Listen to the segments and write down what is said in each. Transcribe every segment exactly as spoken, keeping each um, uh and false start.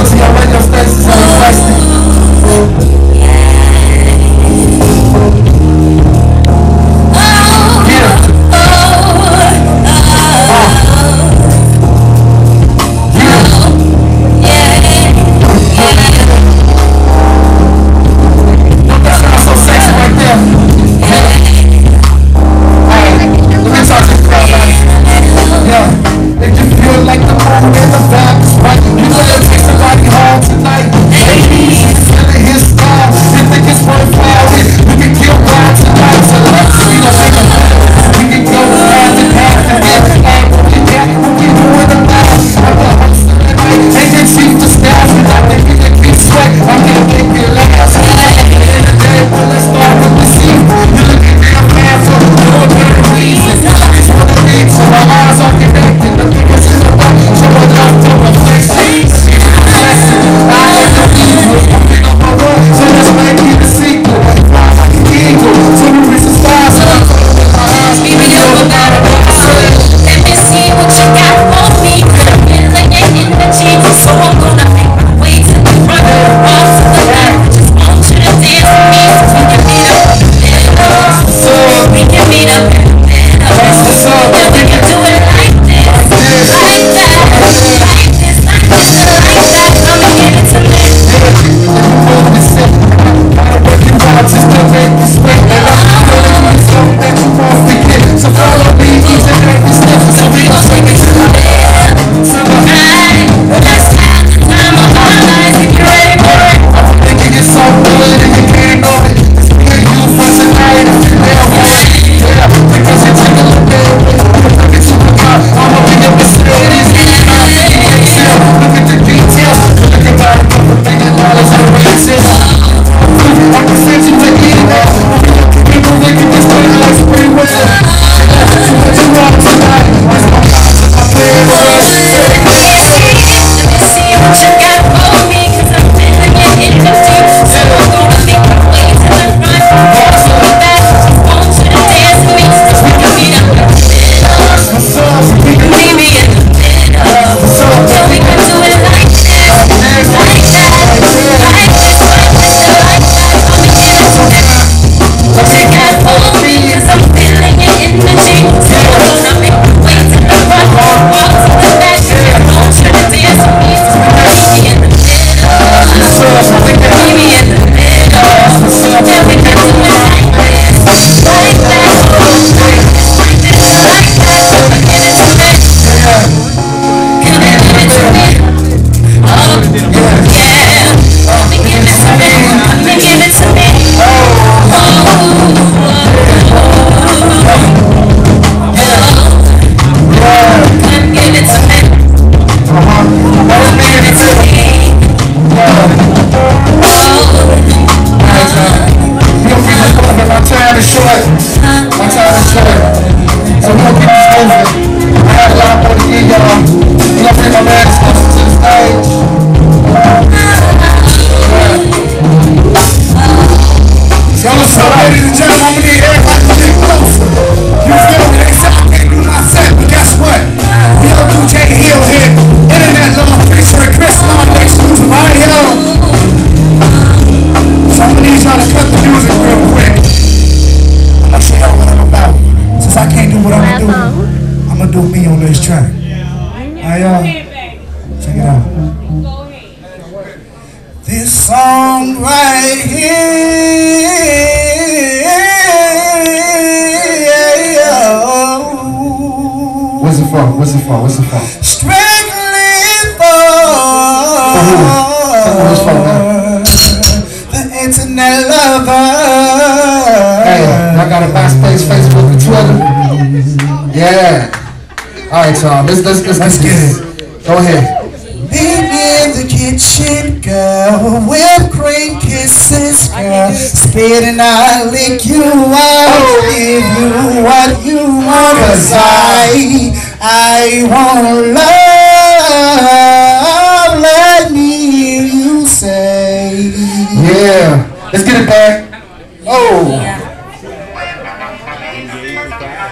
to your radio stations and requesting. This song right here, what's it for? What's it for? What's it for? Strictly for, for who? Who's for, man? The internet lover. Hey, y'all got a MySpace, Facebook, and Twitter? Yeah. All right, y'all. Let's let's let's, let's get it. Go ahead. Meet me in the kitchen, girl, whipped cream kisses, girl. Spit and I lick you out, give you what you want. Cause I, I want love, let me hear you say. Yeah, let's get it back. Oh.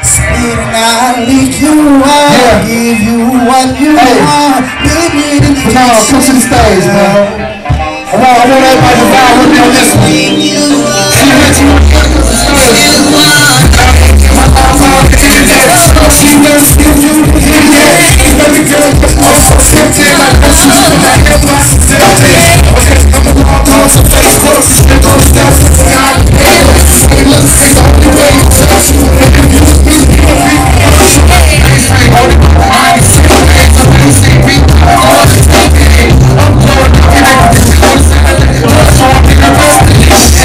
Spit and I lick you out, Yeah. give you what you Hey. want. Meet me in the Come on, come to the stage, man. I want, I want everybody to vibe with me on this one. See, Rich, you want to come to the stage. My arms are in that. She knows you, you, you, yeah. Baby girl, I'm so tempted. I know she's gonna have my self. Okay, I'm gonna walk on some Facebook. She goes down to the sky. Hey, look, it's the only way you touch you. If you use me, you can be hold it. I ain't seen no hands, so you see me. I'm blowing up in it. I'm blowing up in it.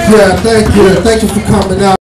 Yeah, thank you. Thank you for coming out.